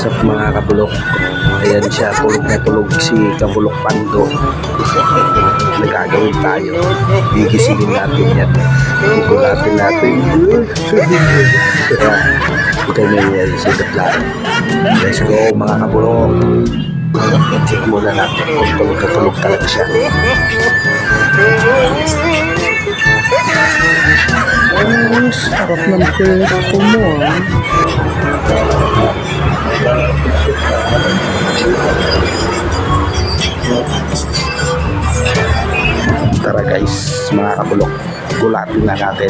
What's up mga kabulok? Ayan siya, tulog na tulog si Kabulok Pando. Nagagawin tayo. Gigisingin natin yan. Gugulatin natin. Ito may sigat lang. Let's go mga kabulok. Check muna natin kung tulog na tulog talaga siya. Oh, sarap ng pwesto mo ah. Tara guys, mga kabulok, gulatin na natin.